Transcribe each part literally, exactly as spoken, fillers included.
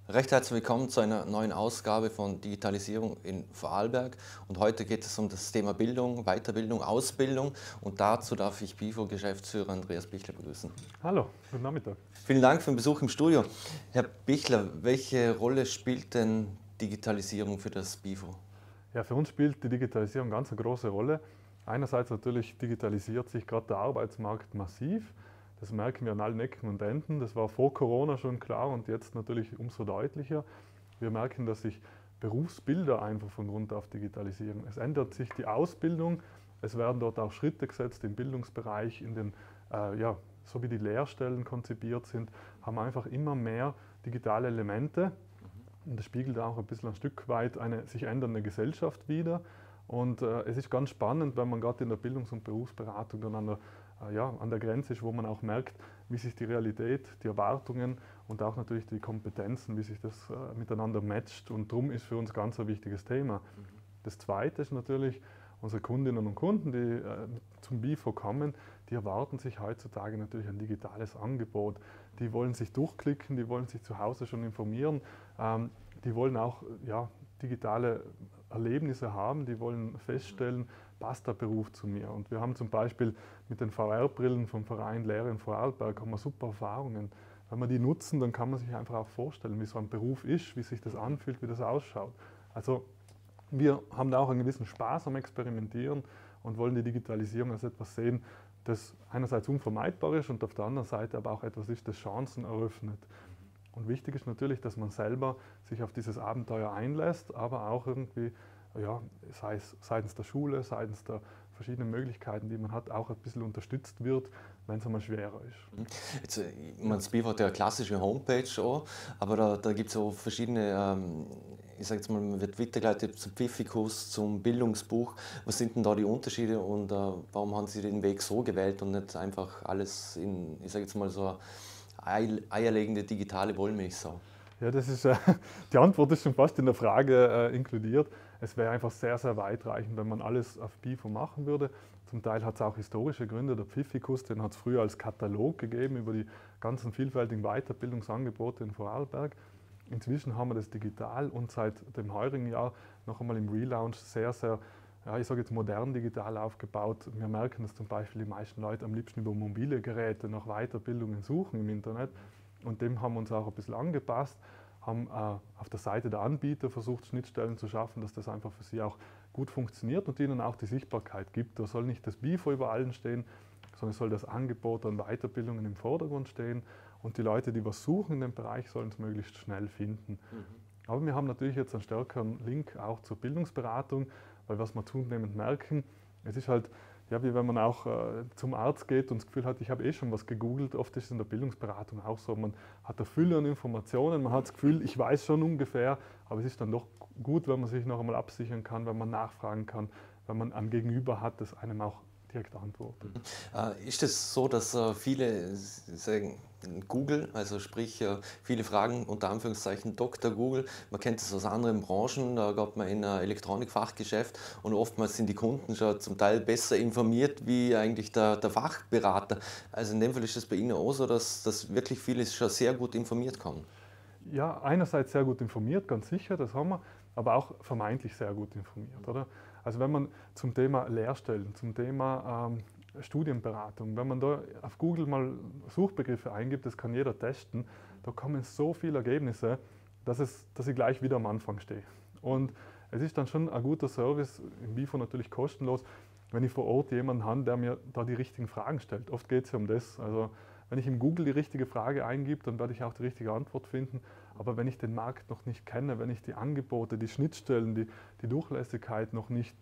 Recht herzlich willkommen zu einer neuen Ausgabe von Digitalisierung in Vorarlberg. Und heute geht es um das Thema Bildung, Weiterbildung, Ausbildung. Und dazu darf ich BIFO-Geschäftsführer Andreas Bichler begrüßen. Hallo, guten Nachmittag. Vielen Dank für den Besuch im Studio. Herr Bichler, welche Rolle spielt denn Digitalisierung für das BIFO? Ja, für uns spielt die Digitalisierung ganz eine große Rolle. Einerseits natürlich digitalisiert sich gerade der Arbeitsmarkt massiv. Das merken wir an allen Ecken und Enden. Das war vor Corona schon klar und jetzt natürlich umso deutlicher. Wir merken, dass sich Berufsbilder einfach von Grund auf digitalisieren. Es ändert sich die Ausbildung, es werden dort auch Schritte gesetzt im Bildungsbereich, in den, äh, ja, so wie die Lehrstellen konzipiert sind, haben einfach immer mehr digitale Elemente. Und das spiegelt auch ein bisschen ein Stück weit eine sich ändernde Gesellschaft wider. Und äh, es ist ganz spannend, wenn man gerade in der Bildungs- und Berufsberatung dann an der, äh, ja, an der Grenze ist, wo man auch merkt, wie sich die Realität, die Erwartungen und auch natürlich die Kompetenzen, wie sich das äh, miteinander matcht. Und darum ist für uns ganz ein wichtiges Thema. Das Zweite ist natürlich, unsere Kundinnen und Kunden, die äh, zum BIFO kommen, die erwarten sich heutzutage natürlich ein digitales Angebot. Die wollen sich durchklicken, die wollen sich zu Hause schon informieren, ähm, die wollen auch ja, digitale Erlebnisse haben, die wollen feststellen, passt der Beruf zu mir. Und wir haben zum Beispiel mit den V R-Brillen vom Verein Lehre in Vorarlberg haben wir super Erfahrungen. Wenn wir die nutzen, dann kann man sich einfach auch vorstellen, wie so ein Beruf ist, wie sich das anfühlt, wie das ausschaut. Also wir haben da auch einen gewissen Spaß am Experimentieren und wollen die Digitalisierung als etwas sehen, das einerseits unvermeidbar ist und auf der anderen Seite aber auch etwas ist, das Chancen eröffnet. Und wichtig ist natürlich, dass man selber sich auf dieses Abenteuer einlässt, aber auch irgendwie, ja, sei es seitens der Schule, seitens der verschiedenen Möglichkeiten, die man hat, auch ein bisschen unterstützt wird, wenn es einmal schwerer ist. Jetzt, äh, ich meine, das BIFO hat ja eine klassische Homepage auch, aber da, da gibt es auch verschiedene, ähm, ich sage jetzt mal, man wird weitergeleitet zum Pfiffikus, zum Bildungsbuch. Was sind denn da die Unterschiede und äh, warum haben Sie den Weg so gewählt und nicht einfach alles in, ich sage jetzt mal, so eine eierlegende digitale Wollmilchsau? Ja, das ist, äh, die Antwort ist schon fast in der Frage äh, inkludiert. Es wäre einfach sehr, sehr weitreichend, wenn man alles auf BIFO machen würde. Zum Teil hat es auch historische Gründe. Der Pfiffikus, den hat es früher als Katalog gegeben über die ganzen vielfältigen Weiterbildungsangebote in Vorarlberg. Inzwischen haben wir das digital und seit dem heurigen Jahr noch einmal im Relaunch sehr, sehr, ja, ich sage jetzt modern digital aufgebaut. Wir merken, dass zum Beispiel die meisten Leute am liebsten über mobile Geräte nach Weiterbildungen suchen im Internet. Und dem haben wir uns auch ein bisschen angepasst, haben äh, auf der Seite der Anbieter versucht, Schnittstellen zu schaffen, dass das einfach für sie auch gut funktioniert und ihnen auch die Sichtbarkeit gibt. Da soll nicht das BIFO über allen stehen, sondern es soll das Angebot an Weiterbildungen im Vordergrund stehen und die Leute, die was suchen in dem Bereich, sollen es möglichst schnell finden. Mhm. Aber wir haben natürlich jetzt einen stärkeren Link auch zur Bildungsberatung, weil was wir zunehmend merken, es ist halt, ja, wie wenn man auch äh, zum Arzt geht und das Gefühl hat, ich habe eh schon was gegoogelt. Oft ist es in der Bildungsberatung auch so, man hat eine Fülle an Informationen, man hat das Gefühl, ich weiß schon ungefähr, aber es ist dann doch gut, wenn man sich noch einmal absichern kann, wenn man nachfragen kann, wenn man ein Gegenüber hat, das einem auch direkt antwortet. Äh, Ist es so, dass äh, viele sagen, Google, also sprich äh, viele Fragen unter Anführungszeichen Doktor Google, man kennt es aus anderen Branchen, da geht man in ein Elektronikfachgeschäft und oftmals sind die Kunden schon zum Teil besser informiert wie eigentlich der, der Fachberater. Also in dem Fall ist es bei Ihnen auch so, dass, dass wirklich viele schon sehr gut informiert kommen. Ja, einerseits sehr gut informiert, ganz sicher, das haben wir, aber auch vermeintlich sehr gut informiert, oder? Also wenn man zum Thema Lehrstellen, zum Thema ähm, Studienberatung, wenn man da auf Google mal Suchbegriffe eingibt, das kann jeder testen, da kommen so viele Ergebnisse, dass, es, dass ich gleich wieder am Anfang stehe. Und es ist dann schon ein guter Service, im BIFO natürlich kostenlos, wenn ich vor Ort jemanden habe, der mir da die richtigen Fragen stellt. Oft geht es ja um das. Also wenn ich im Google die richtige Frage eingebe, dann werde ich auch die richtige Antwort finden. Aber wenn ich den Markt noch nicht kenne, wenn ich die Angebote, die Schnittstellen, die, die Durchlässigkeit noch nicht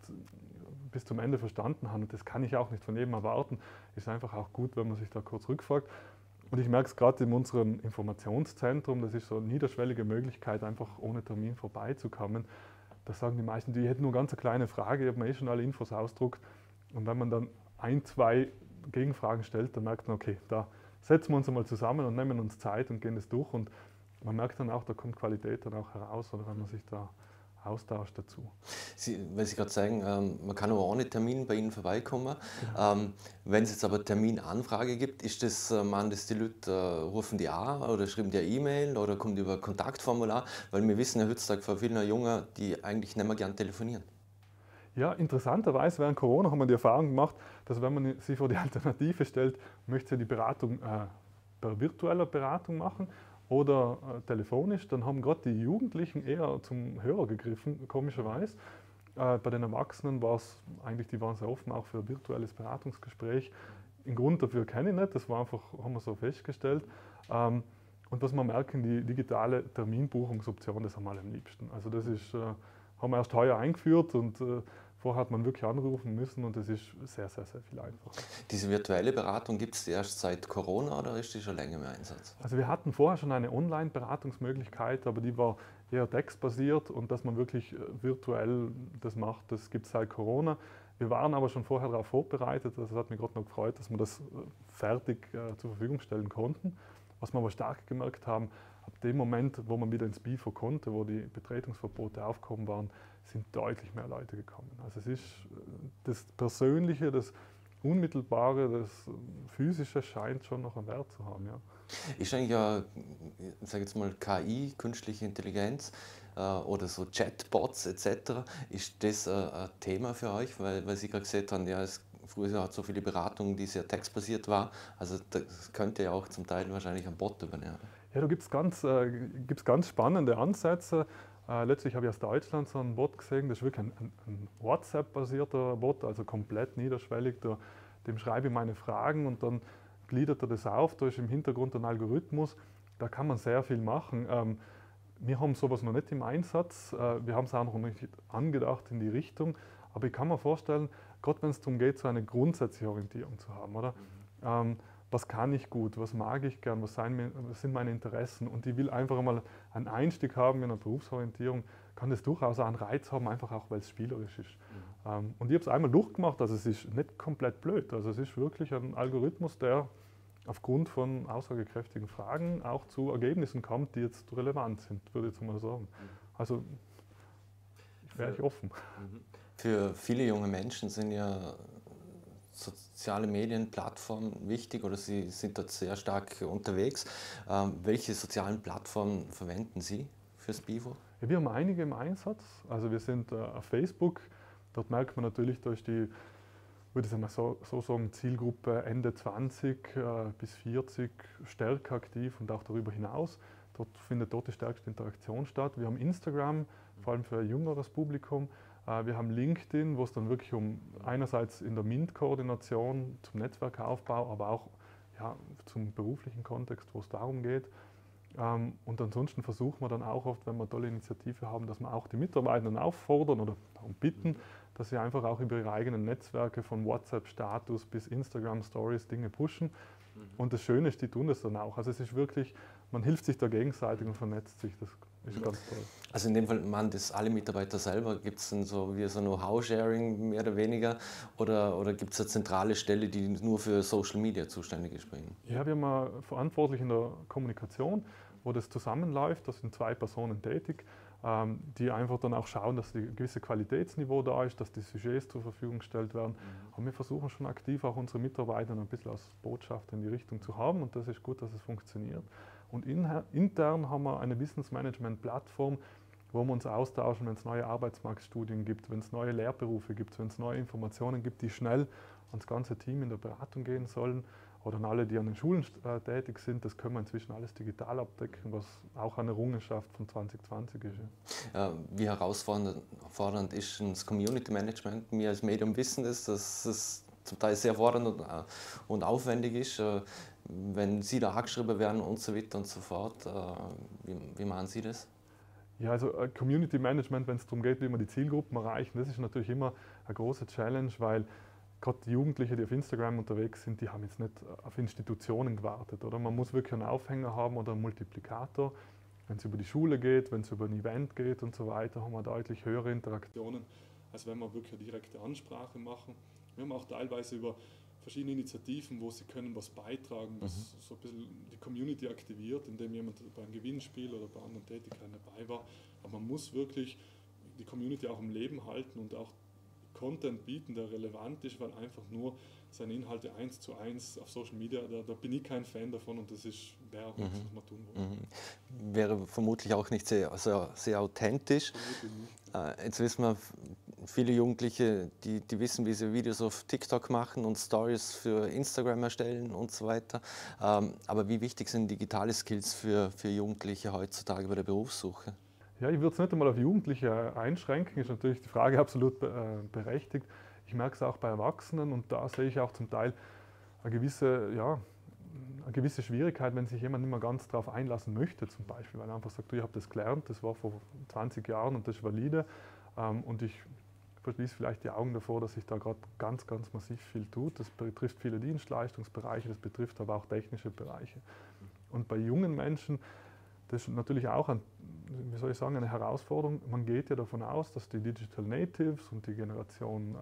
bis zum Ende verstanden habe, und das kann ich auch nicht von jedem erwarten, ist einfach auch gut, wenn man sich da kurz rückfragt. Und ich merke es gerade in unserem Informationszentrum, das ist so eine niederschwellige Möglichkeit, einfach ohne Termin vorbeizukommen. Da sagen die meisten, die hätten nur ganz eine kleine Frage, ich habe mir eh schon alle Infos ausgedruckt. Und wenn man dann ein, zwei Gegenfragen stellt, dann merkt man, okay, da setzen wir uns einmal zusammen und nehmen uns Zeit und gehen das durch. Und man merkt dann auch, da kommt Qualität dann auch heraus, oder wenn man sich da Austausch dazu. Sie, weil Sie gerade sagen, ähm, man kann aber ohne Termin bei Ihnen vorbeikommen. Genau. Ähm, wenn es jetzt aber Terminanfrage gibt, ist das, äh, man das die Leute äh, rufen die an oder schreiben die eine E-Mail oder kommt über ein Kontaktformular? Weil wir wissen ja heutzutage von vielen Jungen, die eigentlich nicht mehr gern telefonieren. Ja, interessanterweise während Corona haben wir die Erfahrung gemacht, dass wenn man sich vor die Alternative stellt, möchte sie die Beratung äh, per virtueller Beratung machen oder äh, telefonisch, dann haben gerade die Jugendlichen eher zum Hörer gegriffen, komischerweise. Äh, bei den Erwachsenen war es eigentlich, die waren sehr offen auch für ein virtuelles Beratungsgespräch. Den Grund dafür kenne ich nicht, das war einfach, haben wir so festgestellt. Ähm, und was wir merken, die digitale Terminbuchungsoption, das haben wir alle am liebsten. Also das ist, äh, haben wir erst heuer eingeführt und äh, vorher hat man wirklich anrufen müssen und das ist sehr, sehr, sehr viel einfacher. Diese virtuelle Beratung gibt es erst seit Corona oder ist die schon länger im Einsatz? Also wir hatten vorher schon eine Online-Beratungsmöglichkeit, aber die war eher textbasiert und dass man wirklich äh, virtuell das macht, das gibt es seit Corona. Wir waren aber schon vorher darauf vorbereitet, also es hat mich gerade noch gefreut, dass wir das äh, fertig äh, zur Verfügung stellen konnten. Was wir aber stark gemerkt haben, ab dem Moment, wo man wieder ins B I F O konnte, wo die Betretungsverbote aufgehoben waren, sind deutlich mehr Leute gekommen. Also es ist äh, das Persönliche, das Unmittelbare, das Physische scheint schon noch einen Wert zu haben. Ja. Ist eigentlich ja, ich sage jetzt mal K I, künstliche Intelligenz äh, oder so Chatbots et cetera, ist das äh, ein Thema für euch? Weil, weil Sie gerade gesagt haben, ja, es, früher hat so viele Beratungen, die sehr textbasiert war, also das könnte ja auch zum Teil wahrscheinlich ein Bot übernehmen. Ja, da gibt es ganz, äh, gibt's ganz spannende Ansätze. Äh, letztlich habe ich aus Deutschland so einen Bot gesehen, das ist wirklich ein, ein, ein WhatsApp-basierter Bot, also komplett niederschwellig. Da, dem schreibe ich meine Fragen und dann gliedert er das auf. Da ist im Hintergrund ein Algorithmus, da kann man sehr viel machen. Ähm, wir haben sowas noch nicht im Einsatz, äh, wir haben es auch noch nicht angedacht in die Richtung, aber ich kann mir vorstellen, gerade wenn es darum geht, so eine grundsätzliche Orientierung zu haben, oder? Mhm. Ähm, was kann ich gut, was mag ich gern, was sind meine Interessen und ich will einfach mal einen Einstieg haben in einer Berufsorientierung, kann das durchaus auch einen Reiz haben, einfach auch, weil es spielerisch ist. Mhm. Ähm, und ich habe es einmal durchgemacht, also es ist nicht komplett blöd, also es ist wirklich ein Algorithmus, der aufgrund von aussagekräftigen Fragen auch zu Ergebnissen kommt, die jetzt relevant sind, würde ich jetzt mal sagen. Also wäre ich offen. Für viele junge Menschen sind ja soziale Medienplattformen wichtig oder Sie sind dort sehr stark unterwegs. Ähm, welche sozialen Plattformen verwenden Sie fürs B I F O? Ja, wir haben einige im Einsatz. Also wir sind äh, auf Facebook. Dort merkt man natürlich durch die, würde ich mal so, so sagen, Zielgruppe Ende zwanzig äh, bis vierzig stärker aktiv und auch darüber hinaus. Dort findet dort die stärkste Interaktion statt. Wir haben Instagram, vor allem für ein jüngeres Publikum. Wir haben LinkedIn, wo es dann wirklich um einerseits in der MINT-Koordination zum Netzwerkaufbau, aber auch ja, zum beruflichen Kontext, wo es darum geht. Und ansonsten versuchen wir dann auch oft, wenn wir eine tolle Initiative haben, dass wir auch die Mitarbeitenden auffordern oder darum bitten, dass sie einfach auch über ihre eigenen Netzwerke von WhatsApp-Status bis Instagram-Stories Dinge pushen. Und das Schöne ist, die tun das dann auch. Also es ist wirklich, man hilft sich da gegenseitig und vernetzt sich. Das ist ganz toll. Also in dem Fall machen das alle Mitarbeiter selber? Gibt es dann so wie so Know-how-Sharing mehr oder weniger? Oder, oder gibt es eine zentrale Stelle, die nur für Social Media zuständig ist bei Ihnen? Ja, wir haben einen verantwortlich in der Kommunikation, wo das zusammenläuft. Das sind zwei Personen tätig, ähm, die einfach dann auch schauen, dass ein gewisses Qualitätsniveau da ist, dass die Sujets zur Verfügung gestellt werden. Mhm. Und wir versuchen schon aktiv auch unsere Mitarbeiter ein bisschen als Botschafter in die Richtung zu haben und das ist gut, dass es funktioniert. Und in, intern haben wir eine Wissensmanagement-Plattform, wo wir uns austauschen, wenn es neue Arbeitsmarktstudien gibt, wenn es neue Lehrberufe gibt, wenn es neue Informationen gibt, die schnell ans ganze Team in der Beratung gehen sollen oder an alle, die an den Schulen äh, tätig sind. Das können wir inzwischen alles digital abdecken, was auch eine Errungenschaft von zwanzig zwanzig ist. Ja. Ja, wie herausfordernd ist das Community Management? Wir als Medium wissen das, dass es zum Teil sehr fordernd und, und aufwendig ist. Wenn Sie da angeschrieben werden und so weiter und so fort, wie, wie machen Sie das? Ja, also Community Management, wenn es darum geht, wie wir die Zielgruppen erreichen, das ist natürlich immer eine große Challenge, weil gerade die Jugendlichen, die auf Instagram unterwegs sind, die haben jetzt nicht auf Institutionen gewartet. Oder? Man muss wirklich einen Aufhänger haben oder einen Multiplikator. Wenn es über die Schule geht, wenn es über ein Event geht und so weiter, haben wir deutlich höhere Interaktionen, als wenn wir wirklich eine direkte Ansprache machen. Wir haben auch teilweise über verschiedene Initiativen, wo sie können was beitragen, was mhm. so ein bisschen die Community aktiviert, indem jemand bei einem Gewinnspiel oder bei anderen Tätigkeiten dabei war. Aber man muss wirklich die Community auch am Leben halten und auch Content bieten, der relevant ist, weil einfach nur seine Inhalte eins zu eins auf Social Media, da, da bin ich kein Fan davon und das ist, wäre auch nichts, Mhm. was man tun wollen. Mhm. Wäre vermutlich auch nicht sehr, sehr, sehr authentisch. Äh, jetzt wissen wir, viele Jugendliche, die, die wissen, wie sie Videos auf TikTok machen und Stories für Instagram erstellen und so weiter. Ähm, aber wie wichtig sind digitale Skills für, für Jugendliche heutzutage bei der Berufssuche? Ja, ich würde es nicht einmal auf Jugendliche einschränken, ist natürlich die Frage absolut äh, berechtigt. Ich merke es auch bei Erwachsenen und da sehe ich auch zum Teil eine gewisse, ja, eine gewisse Schwierigkeit, wenn sich jemand nicht mehr ganz darauf einlassen möchte, zum Beispiel, weil er einfach sagt, du, ich habe das gelernt, das war vor zwanzig Jahren und das ist valide ähm, und ich verschließe vielleicht die Augen davor, dass sich da gerade ganz, ganz massiv viel tut. Das betrifft viele Dienstleistungsbereiche, das betrifft aber auch technische Bereiche. Und bei jungen Menschen, das ist natürlich auch ein, wie soll ich sagen, eine Herausforderung. Man geht ja davon aus, dass die Digital Natives und die Generation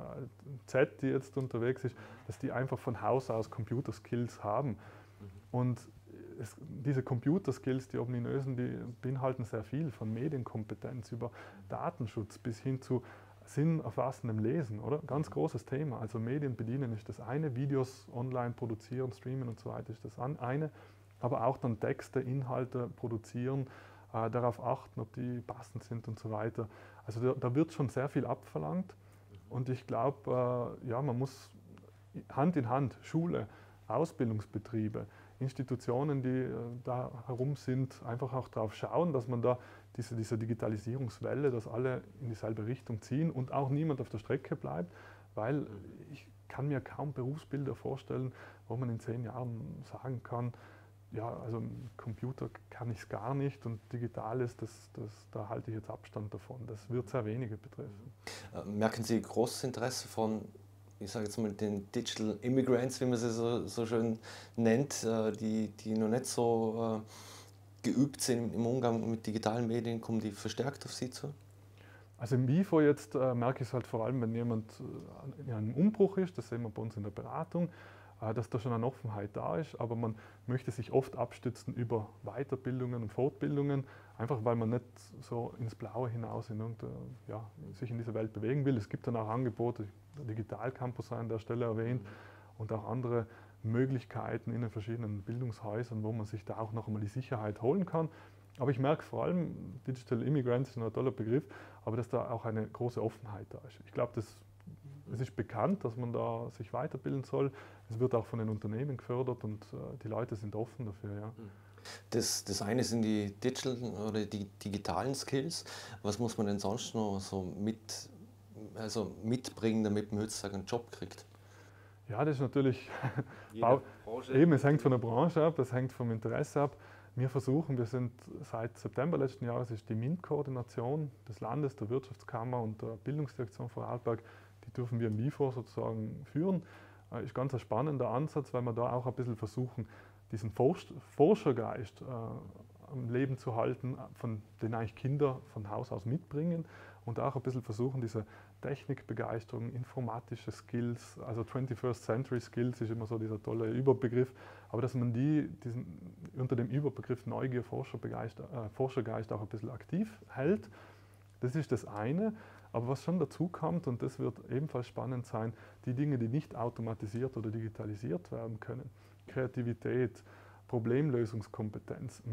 Z, die jetzt unterwegs ist, dass die einfach von Haus aus Computer Skills haben. Und es, diese Computer Skills, die ominösen, die beinhalten sehr viel, von Medienkompetenz über Datenschutz bis hin zu sinnerfassendem Lesen, oder? Ganz großes Thema. Also Medien bedienen ist das eine, Videos online produzieren, streamen und so weiter ist das eine, aber auch dann Texte, Inhalte produzieren, äh, darauf achten, ob die passend sind und so weiter. Also da, da wird schon sehr viel abverlangt und ich glaube, äh, ja, man muss Hand in Hand, Schule, Ausbildungsbetriebe, Institutionen, die äh, da herum sind, einfach auch darauf schauen, dass man da diese, diese Digitalisierungswelle, dass alle in dieselbe Richtung ziehen und auch niemand auf der Strecke bleibt, weil ich kann mir kaum Berufsbilder vorstellen, wo man in zehn Jahren sagen kann, ja, also im Computer kann ich es gar nicht und Digitales, das, das, da halte ich jetzt Abstand davon. Das wird sehr wenige betreffen. Äh, merken Sie großes Interesse von, ich sage jetzt mal, den Digital Immigrants, wie man sie so, so schön nennt, äh, die, die noch nicht so äh, geübt sind im Umgang mit digitalen Medien, kommen die verstärkt auf Sie zu? Also im W I F O jetzt äh, merke ich es halt vor allem, wenn jemand äh, in einem Umbruch ist, das sehen wir bei uns in der Beratung, äh, dass da schon eine Offenheit da ist, aber man möchte sich oft abstützen über Weiterbildungen und Fortbildungen, einfach weil man nicht so ins Blaue hinaus in ja, sich in dieser Welt bewegen will. Es gibt dann auch Angebote, der Digitalcampus sei an der Stelle erwähnt, und auch andere Möglichkeiten in den verschiedenen Bildungshäusern, wo man sich da auch noch einmal die Sicherheit holen kann. Aber ich merke vor allem, Digital Immigrants ist ein toller Begriff, aber dass da auch eine große Offenheit da ist. Ich glaube, das, es ist bekannt, dass man da sich weiterbilden soll. Es wird auch von den Unternehmen gefördert und äh, die Leute sind offen dafür. Ja. Das, das eine sind die Digital oder die digitalen Skills. Was muss man denn sonst noch so mit, also mitbringen, damit man heutzutage einen Job kriegt? Ja, das ist natürlich, eben, es hängt von der Branche ab, es hängt vom Interesse ab. Wir versuchen, wir sind seit September letzten Jahres ist die MINT-Koordination des Landes, der Wirtschaftskammer und der Bildungsdirektion Vorarlberg, die dürfen wir im W I F O sozusagen führen. Das ist ganz ein spannender Ansatz, weil wir da auch ein bisschen versuchen, diesen Forschergeist äh, am Leben zu halten, von den eigentlich Kinder von Haus aus mitbringen und auch ein bisschen versuchen, diese Technikbegeisterung, informatische Skills, also twenty-first Century Skills ist immer so dieser tolle Überbegriff, aber dass man die diesen, unter dem Überbegriff Neugier, Forschergeist, äh, Forschergeist auch ein bisschen aktiv hält, das ist das eine. Aber was schon dazu kommt, und das wird ebenfalls spannend sein, die Dinge, die nicht automatisiert oder digitalisiert werden können, Kreativität, Problemlösungskompetenz,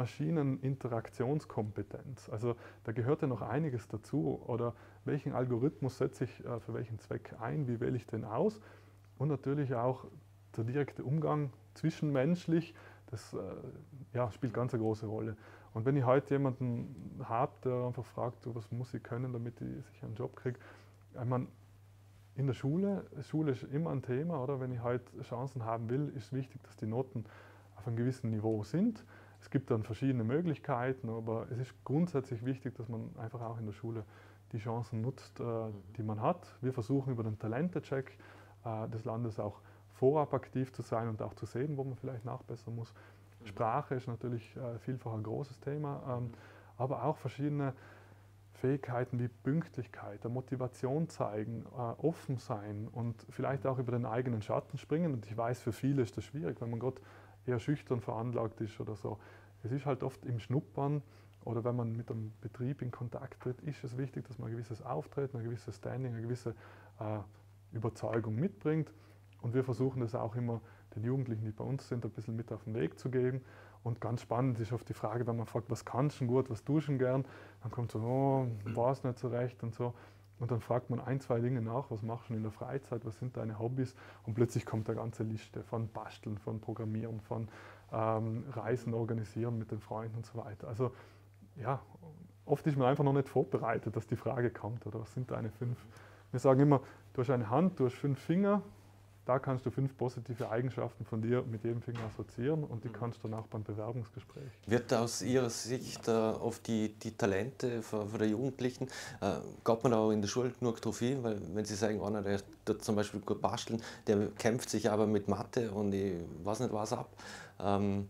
Mensch-Maschinen-Interaktionskompetenz. Also da gehört ja noch einiges dazu. Oder welchen Algorithmus setze ich äh, für welchen Zweck ein, wie wähle ich den aus? Und natürlich auch der direkte Umgang zwischenmenschlich, das äh, ja, spielt ganz eine große Rolle. Und wenn ich heute jemanden habe, der einfach fragt, was muss ich können, damit ich sicher einen Job kriege, ich meine, in der Schule, Schule ist immer ein Thema, oder? Wenn ich heute Chancen haben will, ist es wichtig, dass die Noten auf einem gewissen Niveau sind. Es gibt dann verschiedene Möglichkeiten, aber es ist grundsätzlich wichtig, dass man einfach auch in der Schule die Chancen nutzt, äh, die man hat. Wir versuchen über den Talentecheck äh, des Landes auch vorab aktiv zu sein und auch zu sehen, wo man vielleicht nachbessern muss. Sprache ist natürlich äh, vielfach ein großes Thema, ähm, aber auch verschiedene Fähigkeiten wie Pünktlichkeit, Motivation zeigen, äh, offen sein und vielleicht auch über den eigenen Schatten springen. Und ich weiß, für viele ist das schwierig, wenn man gerade eher schüchtern veranlagt ist oder so. Es ist halt oft im Schnuppern oder wenn man mit einem Betrieb in Kontakt tritt, ist es wichtig, dass man ein gewisses Auftreten, ein gewisses Standing, eine gewisse äh, Überzeugung mitbringt. Und wir versuchen das auch immer den Jugendlichen, die bei uns sind, ein bisschen mit auf den Weg zu geben. Und ganz spannend ist oft die Frage, wenn man fragt, was kannst du gut, was tust du gern, dann kommt so, oh, weiß nicht so recht und so. Und dann fragt man ein, zwei Dinge nach, was machst du in der Freizeit, was sind deine Hobbys? Und plötzlich kommt eine ganze Liste von Basteln, von Programmieren, von ähm, Reisen organisieren mit den Freunden und so weiter. Also ja, oft ist man einfach noch nicht vorbereitet, dass die Frage kommt, oder was sind deine fünf? Wir sagen immer, du hast eine Hand, du hast fünf Finger, da kannst du fünf positive Eigenschaften von dir mit jedem Finger assoziieren und die kannst du dann auch beim Bewerbungsgespräch. Wird aus Ihrer Sicht äh, auf die, die Talente von, von der Jugendlichen, äh, geht man da auch in der Schule genug drauf hin? Weil wenn Sie sagen, einer, der tut zum Beispiel gut basteln, der kämpft sich aber mit Mathe und ich weiß nicht was ab. Ähm,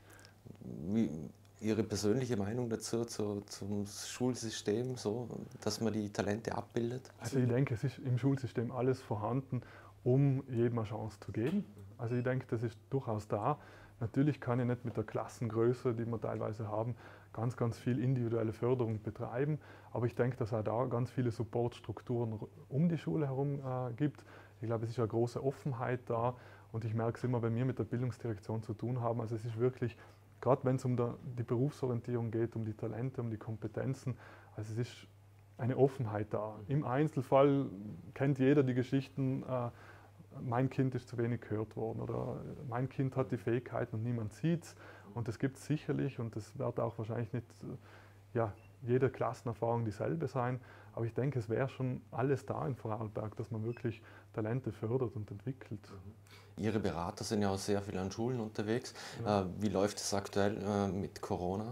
wie, Ihre persönliche Meinung dazu, zu, zum Schulsystem, so, dass man die Talente abbildet? Also ich denke, es ist im Schulsystem alles vorhanden, um jedem eine Chance zu geben. Also ich denke, das ist durchaus da. Natürlich kann ich nicht mit der Klassengröße, die wir teilweise haben, ganz, ganz viel individuelle Förderung betreiben. Aber ich denke, dass es auch da ganz viele Supportstrukturen um die Schule herum äh, gibt. Ich glaube, es ist eine große Offenheit da und ich merke es immer, wenn wir mit der Bildungsdirektion zu tun haben. Also es ist wirklich, gerade wenn es um der, die Berufsorientierung geht, um die Talente, um die Kompetenzen, also es ist eine Offenheit da. Im Einzelfall kennt jeder die Geschichten, äh, mein Kind ist zu wenig gehört worden oder mein Kind hat die Fähigkeiten und niemand sieht es. Und das gibt es sicherlich und das wird auch wahrscheinlich nicht ja, jede Klassenerfahrung dieselbe sein. Aber ich denke, es wäre schon alles da in Vorarlberg, dass man wirklich Talente fördert und entwickelt. Ihre Berater sind ja auch sehr viel an Schulen unterwegs. Ja. Äh, wie läuft es aktuell äh, mit Corona?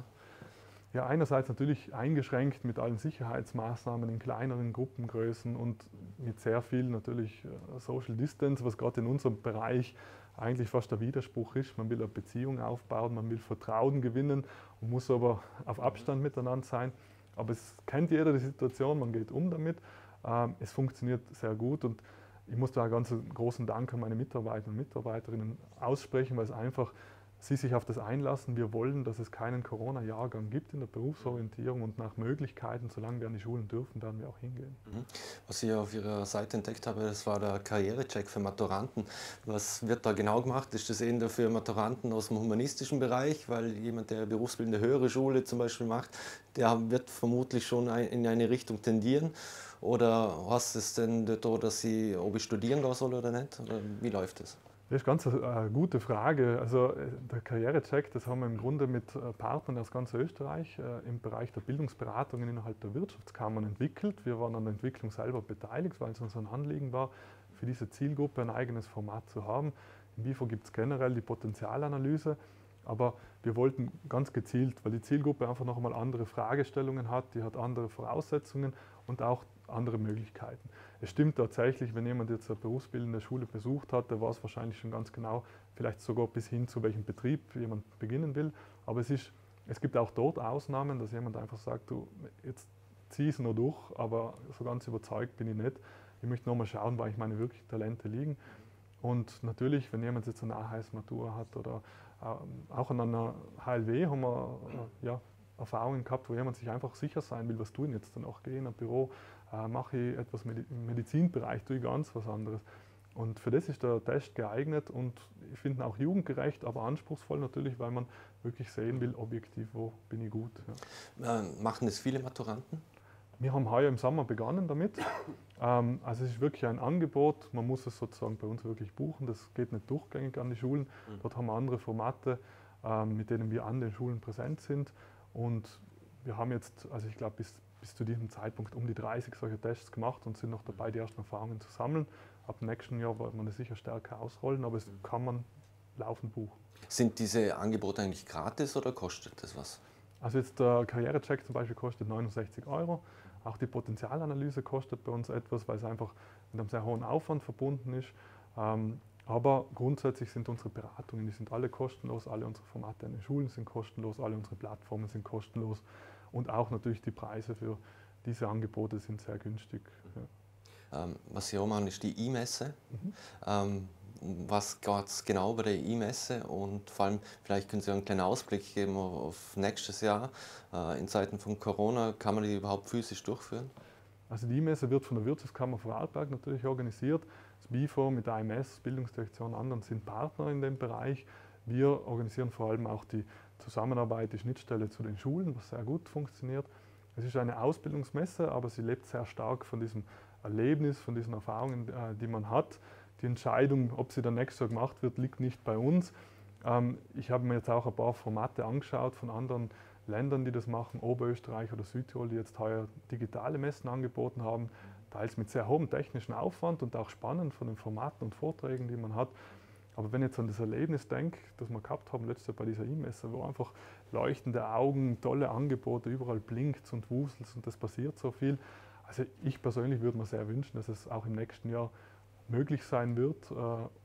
Ja, einerseits natürlich eingeschränkt mit allen Sicherheitsmaßnahmen in kleineren Gruppengrößen und mit sehr viel natürlich Social Distance, was gerade in unserem Bereich eigentlich fast der Widerspruch ist. Man will eine Beziehung aufbauen, man will Vertrauen gewinnen und muss aber auf Abstand miteinander sein. Aber es kennt jeder die Situation, man geht um damit. Es funktioniert sehr gut und ich muss da einen ganz großen Dank an meine Mitarbeiter und Mitarbeiterinnen aussprechen, weil es einfach Sie sich auf das einlassen. Wir wollen, dass es keinen Corona-Jahrgang gibt in der Berufsorientierung und nach Möglichkeiten, solange wir an die Schulen dürfen, werden wir auch hingehen. Was ich auf Ihrer Seite entdeckt habe, das war der Karrierecheck für Maturanten. Was wird da genau gemacht? Ist das eher für Maturanten aus dem humanistischen Bereich? Weil jemand, der berufsbildende höhere Schule zum Beispiel macht, der wird vermutlich schon in eine Richtung tendieren. Oder heißt es denn da, dass sie, ob ich studieren gehen soll oder nicht? Oder wie läuft das? Das ist ganz eine gute Frage. Also der Karrierecheck, das haben wir im Grunde mit Partnern aus ganz Österreich äh, im Bereich der Bildungsberatungen innerhalb der Wirtschaftskammern entwickelt. Wir waren an der Entwicklung selber beteiligt, weil es uns ein Anliegen war, für diese Zielgruppe ein eigenes Format zu haben. Im B I F O gibt es generell die Potenzialanalyse, aber wir wollten ganz gezielt, weil die Zielgruppe einfach noch einmal andere Fragestellungen hat, die hat andere Voraussetzungen und auch andere Möglichkeiten. Es stimmt tatsächlich, wenn jemand jetzt eine berufsbildende Schule besucht hat, der weiß wahrscheinlich schon ganz genau, vielleicht sogar bis hin zu welchem Betrieb jemand beginnen will. Aber es, ist, es gibt auch dort Ausnahmen, dass jemand einfach sagt, du, jetzt zieh es nur durch, aber so ganz überzeugt bin ich nicht. Ich möchte noch mal schauen, wo eigentlich meine wirklichen Talente liegen. Und natürlich, wenn jemand jetzt eine A H S-Matura hat oder äh, auch an einer H L W haben wir äh, ja, Erfahrungen gehabt, wo jemand sich einfach sicher sein will, was tue ich jetzt dann auch, gehe in ein Büro, äh, mache ich etwas im Medizinbereich, tue ich ganz was anderes. Und für das ist der Test geeignet und ich finde ihn auch jugendgerecht, aber anspruchsvoll natürlich, weil man wirklich sehen will, objektiv, wo bin ich gut. Ja. Äh, machen das viele Maturanten? Wir haben heuer im Sommer begonnen damit. Ähm, also es ist wirklich ein Angebot, man muss es sozusagen bei uns wirklich buchen, das geht nicht durchgängig an die Schulen. Mhm. Dort haben wir andere Formate, ähm, mit denen wir an den Schulen präsent sind. Und wir haben jetzt, also ich glaube, bis, bis zu diesem Zeitpunkt um die dreißig solche Tests gemacht und sind noch dabei, die ersten Erfahrungen zu sammeln. Ab dem nächsten Jahr wird man das sicher stärker ausrollen, aber es kann man laufend buchen. Sind diese Angebote eigentlich gratis oder kostet das was? Also jetzt der Karrierecheck zum Beispiel kostet neunundsechzig Euro. Auch die Potenzialanalyse kostet bei uns etwas, weil es einfach mit einem sehr hohen Aufwand verbunden ist. Ähm, Aber grundsätzlich sind unsere Beratungen, die sind alle kostenlos, alle unsere Formate an den Schulen sind kostenlos, alle unsere Plattformen sind kostenlos und auch natürlich die Preise für diese Angebote sind sehr günstig. Ja. Ähm, was Sie auch machen, ist die E-Messe. Mhm. Ähm, um was geht es genau bei der I-Messe und vor allem, vielleicht können Sie einen kleinen Ausblick geben auf nächstes Jahr. Äh, in Zeiten von Corona, kann man die überhaupt physisch durchführen? Also die I-Messe wird von der Wirtschaftskammer Vorarlberg natürlich organisiert. Das BIFO mit der A M S, Bildungsdirektion und anderen sind Partner in dem Bereich. Wir organisieren vor allem auch die Zusammenarbeit, die Schnittstelle zu den Schulen, was sehr gut funktioniert. Es ist eine Ausbildungsmesse, aber sie lebt sehr stark von diesem Erlebnis, von diesen Erfahrungen, die man hat. Die Entscheidung, ob sie dann nächstes Jahr gemacht wird, liegt nicht bei uns. Ich habe mir jetzt auch ein paar Formate angeschaut von anderen Ländern, die das machen, Oberösterreich oder Südtirol, die jetzt heuer digitale Messen angeboten haben, teils mit sehr hohem technischen Aufwand und auch spannend von den Formaten und Vorträgen, die man hat. Aber wenn ich jetzt an das Erlebnis denke, das wir gehabt haben letztes Jahr bei dieser I-Messe, wo einfach leuchtende Augen, tolle Angebote, überall blinkt und wuselt und das passiert so viel. Also ich persönlich würde mir sehr wünschen, dass es auch im nächsten Jahr möglich sein wird, äh,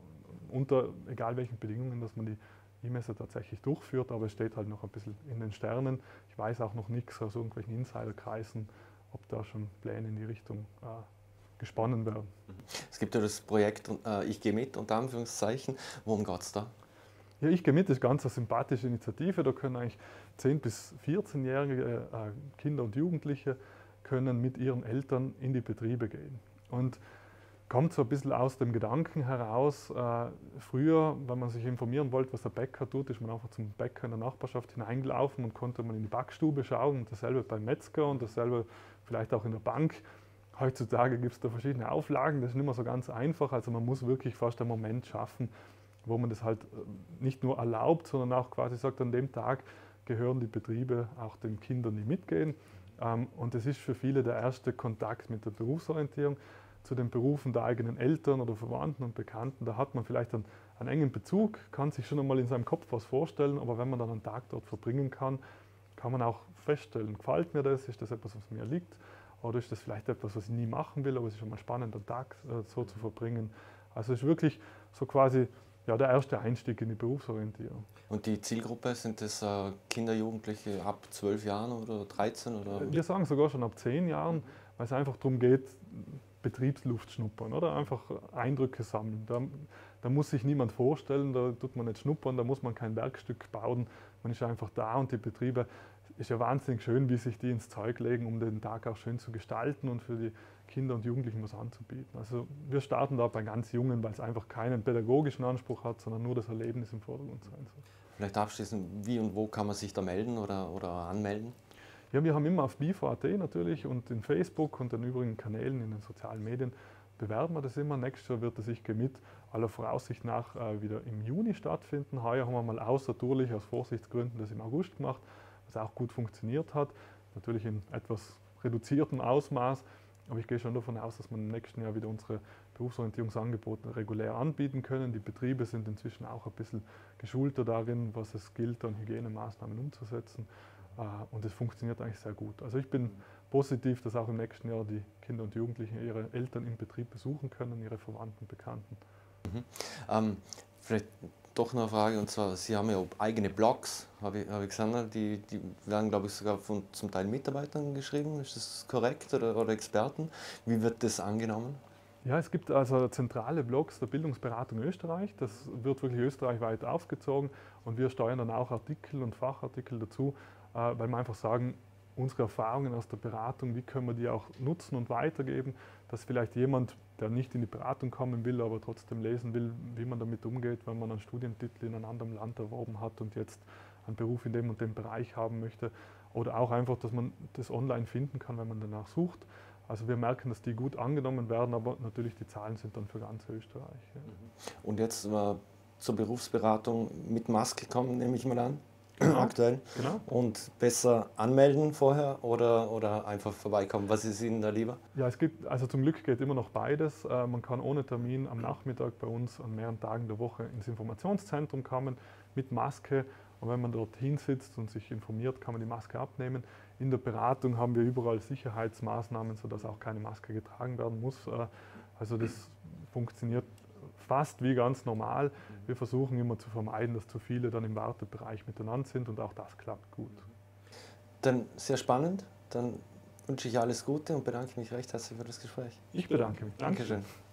unter egal welchen Bedingungen, dass man die I-Messe tatsächlich durchführt, aber es steht halt noch ein bisschen in den Sternen. Ich weiß auch noch nichts aus irgendwelchen Insiderkreisen, ob da schon Pläne in die Richtung äh, gesponnen werden. Es gibt ja das Projekt äh, Ich gehe mit, unter Anführungszeichen. Worum geht es da? Ja, Ich gehe mit ist ganz eine sympathische Initiative. Da können eigentlich zehn- bis vierzehnjährige äh, Kinder und Jugendliche können mit ihren Eltern in die Betriebe gehen. Und kommt so ein bisschen aus dem Gedanken heraus, äh, früher, wenn man sich informieren wollte, was der Bäcker tut, ist man einfach zum Bäcker in der Nachbarschaft hineingelaufen und konnte man in die Backstube schauen und dasselbe beim Metzger und dasselbe vielleicht auch in der Bank. Heutzutage gibt es da verschiedene Auflagen, das ist nicht mehr so ganz einfach, also man muss wirklich fast einen Moment schaffen, wo man das halt nicht nur erlaubt, sondern auch quasi sagt, an dem Tag gehören die Betriebe auch den Kindern, die mitgehen. Ähm, und das ist für viele der erste Kontakt mit der Berufsorientierung. Zu den Berufen der eigenen Eltern oder Verwandten und Bekannten, da hat man vielleicht einen, einen engen Bezug, kann sich schon einmal in seinem Kopf was vorstellen, aber wenn man dann einen Tag dort verbringen kann, kann man auch feststellen, gefällt mir das, ist das etwas, was mir liegt, oder ist das vielleicht etwas, was ich nie machen will, aber es ist schon mal spannend, einen Tag äh, so zu verbringen. Also es ist wirklich so quasi ja, der erste Einstieg in die Berufsorientierung. Und die Zielgruppe, sind das äh, Kinder, Jugendliche ab zwölf Jahren oder dreizehn? Oder? Wir sagen sogar schon ab zehn Jahren, weil es einfach darum geht, Betriebsluft schnuppern, oder? Einfach Eindrücke sammeln. Da, da muss sich niemand vorstellen, da tut man nicht schnuppern, da muss man kein Werkstück bauen. Man ist einfach da und die Betriebe, ist ja wahnsinnig schön, wie sich die ins Zeug legen, um den Tag auch schön zu gestalten und für die Kinder und Jugendlichen was anzubieten. Also wir starten da bei ganz Jungen, weil es einfach keinen pädagogischen Anspruch hat, sondern nur das Erlebnis im Vordergrund sein soll. Vielleicht abschließend, wie und wo kann man sich da melden oder, oder anmelden? Ja, wir haben immer auf bifo punkt at natürlich und in Facebook und den übrigen Kanälen in den sozialen Medien bewerben wir das immer. Nächstes Jahr wird das Ich gehe mit aller Voraussicht nach äh, wieder im Juni stattfinden. Heuer haben wir mal außertourlich aus Vorsichtsgründen das im August gemacht, was auch gut funktioniert hat. Natürlich in etwas reduziertem Ausmaß, aber ich gehe schon davon aus, dass wir im nächsten Jahr wieder unsere Berufsorientierungsangebote regulär anbieten können. Die Betriebe sind inzwischen auch ein bisschen geschulter darin, was es gilt, an Hygienemaßnahmen umzusetzen. Und es funktioniert eigentlich sehr gut. Also ich bin positiv, dass auch im nächsten Jahr die Kinder und Jugendlichen ihre Eltern im Betrieb besuchen können, ihre Verwandten, Bekannten. Mhm. Ähm, vielleicht doch noch eine Frage, und zwar, Sie haben ja eigene Blogs, habe ich, hab ich gesehen, die, die werden, glaube ich, sogar von zum Teil Mitarbeitern geschrieben, ist das korrekt, oder, oder Experten? Wie wird das angenommen? Ja, es gibt also zentrale Blogs der Bildungsberatung Österreich, das wird wirklich österreichweit aufgezogen und wir steuern dann auch Artikel und Fachartikel dazu, weil wir einfach sagen, unsere Erfahrungen aus der Beratung, wie können wir die auch nutzen und weitergeben, dass vielleicht jemand, der nicht in die Beratung kommen will, aber trotzdem lesen will, wie man damit umgeht, wenn man einen Studientitel in einem anderen Land erworben hat und jetzt einen Beruf in dem und dem Bereich haben möchte, oder auch einfach, dass man das online finden kann, wenn man danach sucht. Also wir merken, dass die gut angenommen werden, aber natürlich die Zahlen sind dann für ganz Österreich. Ja. Und jetzt äh, zur Berufsberatung mit Maske kommen, nehme ich mal an. Genau, aktuell. Genau. Und besser anmelden vorher oder, oder einfach vorbeikommen? Was ist Ihnen da lieber? Ja, es gibt, also zum Glück geht immer noch beides. Äh, man kann ohne Termin am Nachmittag bei uns an mehreren Tagen der Woche ins Informationszentrum kommen mit Maske. Und wenn man dort hinsitzt und sich informiert, kann man die Maske abnehmen. In der Beratung haben wir überall Sicherheitsmaßnahmen, sodass auch keine Maske getragen werden muss. Äh, also das funktioniert fast wie ganz normal. Wir versuchen immer zu vermeiden, dass zu viele dann im Wartebereich miteinander sind und auch das klappt gut. Dann sehr spannend. Dann wünsche ich alles Gute und bedanke mich recht herzlich für das Gespräch. Ich bedanke mich. Dankeschön.